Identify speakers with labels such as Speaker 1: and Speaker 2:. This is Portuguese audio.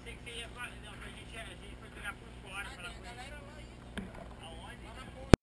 Speaker 1: pensei que você ia falar. Não, a gente foi pegar por fora, falar com ele.